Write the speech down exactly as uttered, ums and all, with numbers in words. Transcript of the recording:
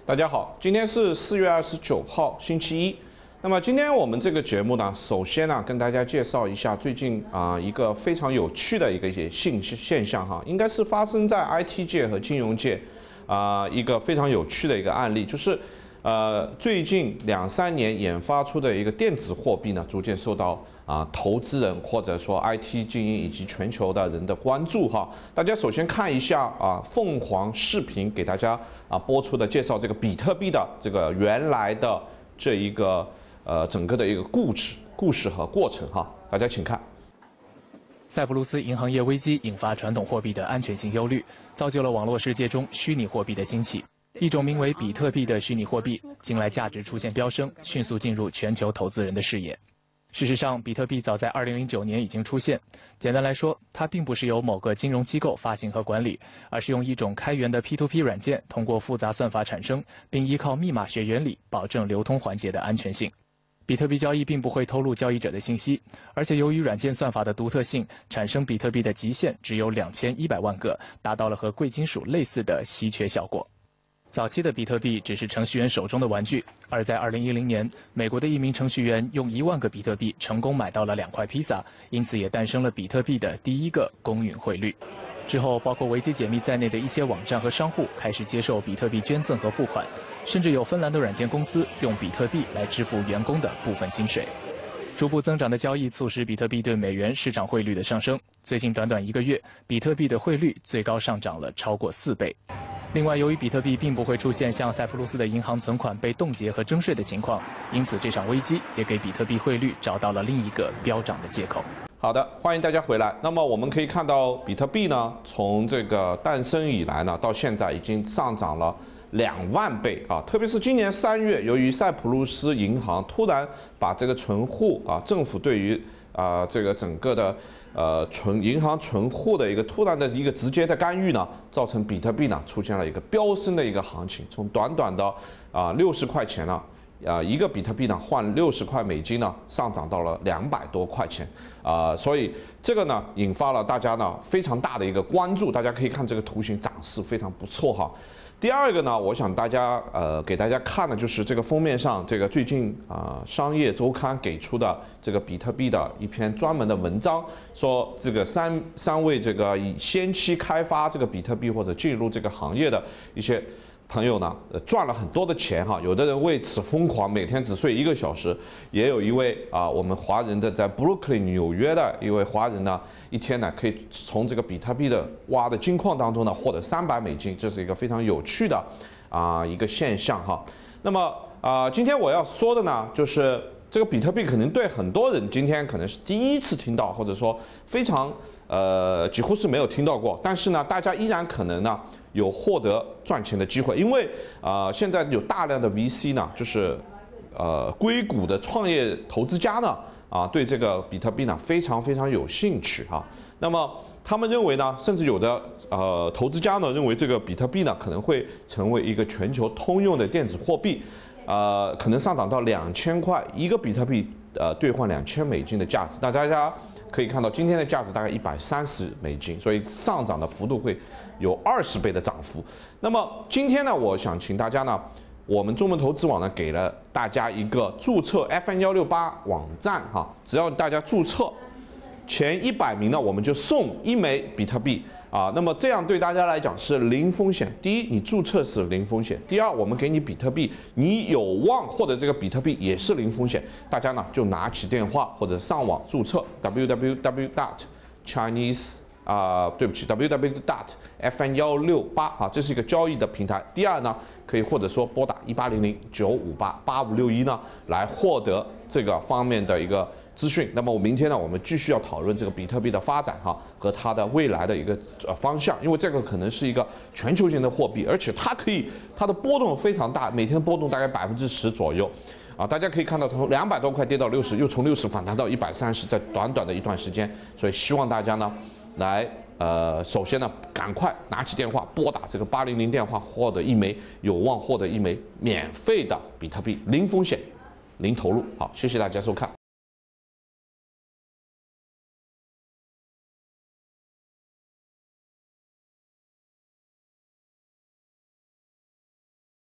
大家好，今天是四月二十九号，星期一。那么今天我们这个节目呢，首先呢跟大家介绍一下最近啊、呃、一个非常有趣的一个现现象哈，应该是发生在 I T 界和金融界啊、呃、一个非常有趣的一个案例，就是呃最近两三年研发出的一个电子货币呢，逐渐受到啊、呃、投资人或者说 I T 精英以及全球的人的关注哈。大家首先看一下啊凤凰视频给大家啊播出的介绍这个比特币的这个原来的这一个呃整个的一个故事故事和过程哈，大家请看。 塞浦路斯银行业危机引发传统货币的安全性忧虑，造就了网络世界中虚拟货币的兴起。一种名为比特币的虚拟货币，近来价值出现飙升，迅速进入全球投资人的视野。事实上，比特币早在二零零九年已经出现。简单来说，它并不是由某个金融机构发行和管理，而是用一种开源的 P to P 软件，通过复杂算法产生，并依靠密码学原理保证流通环节的安全性。比特币交易并不会透露交易者的信息，而且由于软件算法的独特性，产生比特币的极限只有两千一百万个，达到了和贵金属类似的稀缺效果。早期的比特币只是程序员手中的玩具，而在二零一零年，美国的一名程序员用一万个比特币成功买到了两块披萨，因此也诞生了比特币的第一个公允汇率。之后，包括维基解密在内的一些网站和商户开始接受比特币捐赠和付款，甚至有芬兰的软件公司用比特币来支付员工的部分薪水。逐步增长的交易促使比特币对美元市场汇率的上升。最近短短一个月，比特币的汇率最高上涨了超过四倍。另外，由于比特币并不会出现像塞浦路斯的银行存款被冻结和征税的情况，因此这场危机也给比特币汇率找到了另一个飙涨的借口。 好的，欢迎大家回来。那么我们可以看到，比特币呢，从这个诞生以来呢，到现在已经上涨了两万倍啊！特别是今年三月，由于塞浦路斯银行突然把这个存户啊，政府对于啊这个整个的呃存银行存户的一个突然的一个直接的干预呢，造成比特币呢出现了一个飙升的一个行情，从短短的啊六十块钱呢。啊，一个比特币呢换六十块美金呢，上涨到了两百多块钱，啊，所以这个呢引发了大家呢非常大的一个关注。大家可以看这个图形，涨势非常不错哈。第二个呢，我想大家呃给大家看的就是这个封面上这个最近啊、呃、商业周刊给出的这个比特币的一篇专门的文章，说这个三三位这个以先期开发这个比特币或者进入这个行业的一些朋友呢，呃，赚了很多的钱哈，有的人为此疯狂，每天只睡一个小时，也有一位啊，我们华人的在 Brooklyn 纽约的一位华人呢，一天呢可以从这个比特币的挖的金矿当中呢获得三百美金，这是一个非常有趣的啊一个现象哈。那么啊，今天我要说的呢，就是这个比特币可能对很多人今天可能是第一次听到，或者说非常呃几乎是没有听到过，但是呢，大家依然可能呢。有获得赚钱的机会，因为啊、呃，现在有大量的 V C 呢，就是呃硅谷的创业投资家呢，啊，对这个比特币呢非常非常有兴趣哈、啊。那么他们认为呢，甚至有的呃投资家呢认为这个比特币呢可能会成为一个全球通用的电子货币，呃，可能上涨到两千块一个比特币，呃，兑换两千美金的价值。那大家可以看到今天的价值大概一百三十美金，所以上涨的幅度会有二十倍的涨幅。那么今天呢，我想请大家呢，我们中文投资网呢给了大家一个注册 F N 一六八网站哈，只要大家注册前一百名呢，我们就送一枚比特币啊。那么这样对大家来讲是零风险。第一，你注册是零风险；第二，我们给你比特币，你有望获得这个比特币也是零风险。大家呢就拿起电话或者上网注册 w w w dot chinese 啊、呃，对不起 w w w dot f n 一六八啊，这是一个交易的平台。第二呢，可以或者说拨打一八零零九五八八五六一呢，来获得这个方面的一个资讯。那么我明天呢，我们继续要讨论这个比特币的发展哈和它的未来的一个呃方向，因为这个可能是一个全球性的货币，而且它可以它的波动非常大，每天波动大概百分之十左右。啊，大家可以看到，从两百多块跌到六十，又从六十反弹到一百三十，在短短的一段时间。所以希望大家呢，来呃，首先呢，赶快拿起电话拨打这个八零零电话，获得一枚有望获得一枚免费的比特币，零风险、零投入。好，谢谢大家收看。